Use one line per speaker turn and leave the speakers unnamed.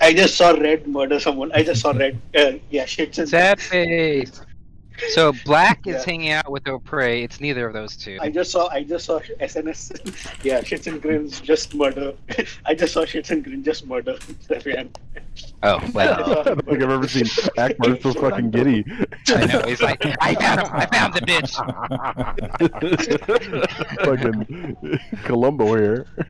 I just saw Red murder someone. I just saw Red. Yeah, shits and
Sad face. So Black is
Yeah.
hanging out with O'Prey. It's neither of those two.
I just saw SNS. Yeah, shits and grins just murder. I just saw shits and grins just murder. Sefian.
Oh
I
well.
don't think I've ever seen Akbar so fucking giddy.
I know. He's like, I found him. I found the bitch.
Fucking Columbo here.